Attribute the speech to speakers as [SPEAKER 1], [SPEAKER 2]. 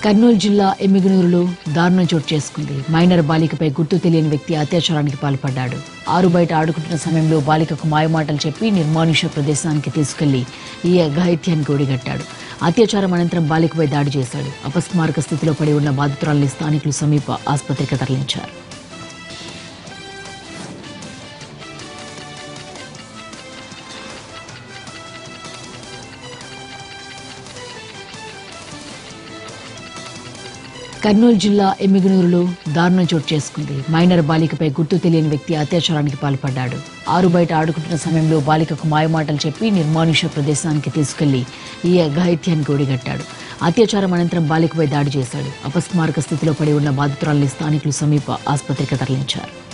[SPEAKER 1] కర్నూలు జిల్లా ఎమ్మిగనూరులో దారుణం చోటు చేసుకుంది. మైనర్ బాలికపై గుర్తు తెలియని వ్యక్తి అత్యాచారానికి పాల్పడ్డాడు. ఆరు బయట ఆడుకుంటున్న సమయంలో బాలికకు మాయమాటలు చెప్పి నిర్మానుష్య ప్రదేశానికి తీసుకెళ్లి ఈ అఘాయిత్యానికి ఒడిగట్టాడు. అత్యాచారం అనంతరం బాలికపై దాడి చేశాడు. అపస్మారక స్థితిలో పడి ఉన్న బాధితురాలిని స్థానికులు సమీప ఆసుపత్రికి తరలించారు. కర్నూలు జిల్లా ఎమ్మిగనూరులో దారుణం చోటు చేసుకుంది. మైనర్ బాలికపై గుర్తు తెలియని వ్యక్తి అత్యాచారానికి పాల్పడ్డాడు. ఆరు బయట ఆడుకుంటున్న సమయంలో బాలికకు మాయమాటలు చెప్పి నిర్మానుష్య ప్రదేశానికి తీసుకెళ్లి ఈ అఘాయిత్యానికి ఒడిగట్టాడు. అత్యాచారం అనంతరం బాలికపై దాడి చేశాడు. అపస్మారక స్థితిలో పడి ఉన్న బాధితురాలిని స్థానికులు సమీప ఆసుపత్రికి తరలించారు.